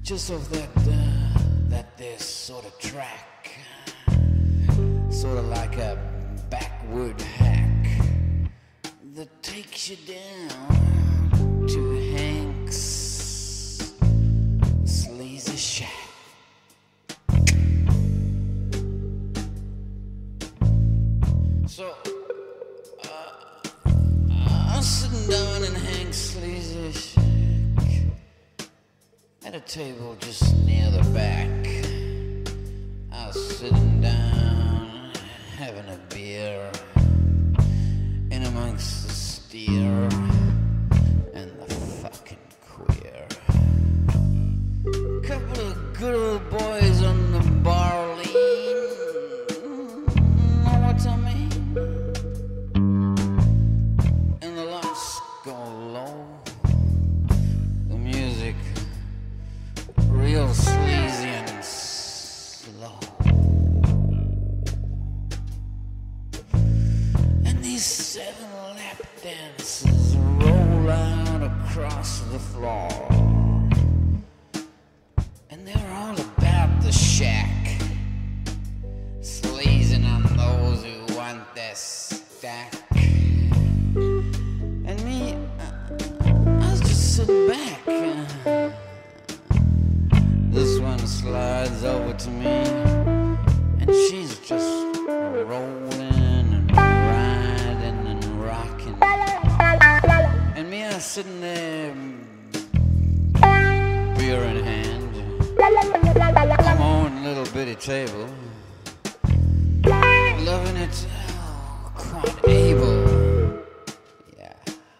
just off that this sort of track, sort of like a backwood hack that takes you down to Hank's Sleazy Shack. So I'm sitting down in Hank's Sleazy Shack at a table just near the back. I was sitting down having a beer in amongst the steer and the fucking queer. Couple of good old boys on the bar lean, know what I mean? And the lights go low, the music real sleazy and slow. And these 7 lap dances roll out across the floor, and they're all about the shack, sleazing on those who want their stack. And me, I was just sitting back. This one slides over to me, and she's just rolling and riding and rocking. And me, I was sitting there, beer in hand, on my own little bitty table, loving it, quite able. Yeah.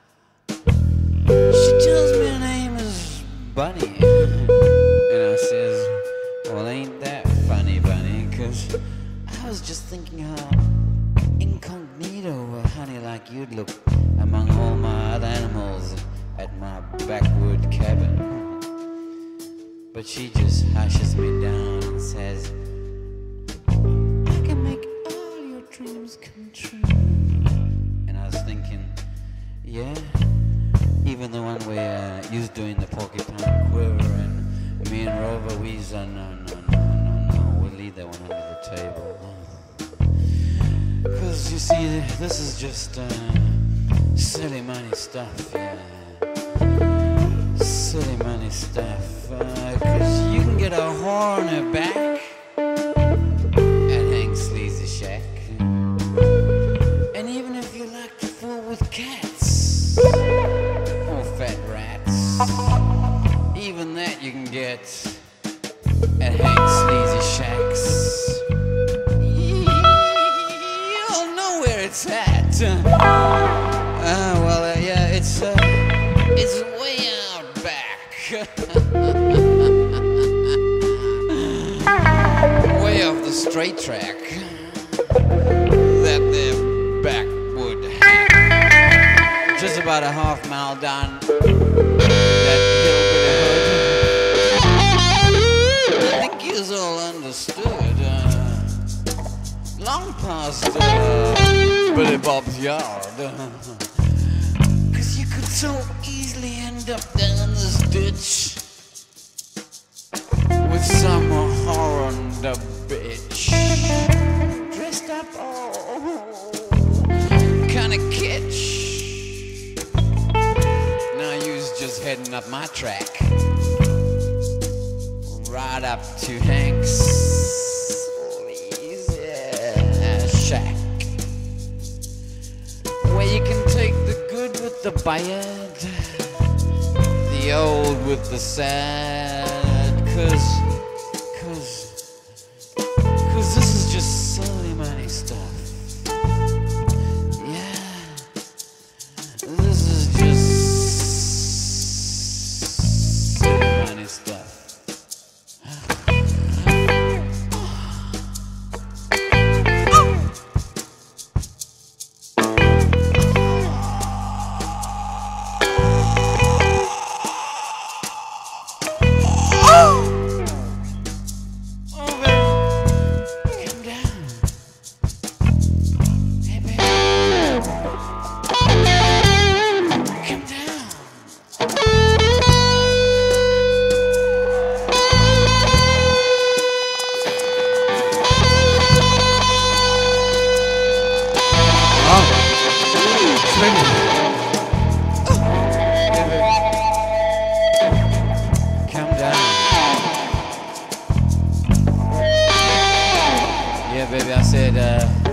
She tells me her name is Bunny. And I says, well, ain't that funny, Bunny? 'Cause I was just thinking how incognito, honey, like you'd look among all my other animals at my backwood cabin. But she just hushes me down and says, I can make all your dreams come true. And I was thinking, yeah, even the one where you was doing the porcupine quiver and me and Rover, no, we'll leave that one under the table. 'Cause you see, this is just silly money stuff, yeah. Silly money stuff. 'Cause you can get a whore on her back at Hank's Sleazy Shack. And even if you like to fool with cats or fat rats, even that you can get at Hank's Sleazy Shacks. You'll know where it's at. Yeah, it's way out back. Way off the straight track. That there backwood hack. Just about a half mile down that hillbilly hood. I think it's all understood. Long past Billy Bob's yard. 'Cause you could so easily end up down this ditch with some horrenda bitch dressed up kinda kitsch. Now you's just heading up my track, right up to Hank's Sleazy Shack, where you can take the good with the bad, the old with the sad, 'cause this is just silly money stuff. Yeah, this is just silly money stuff. baby, I said,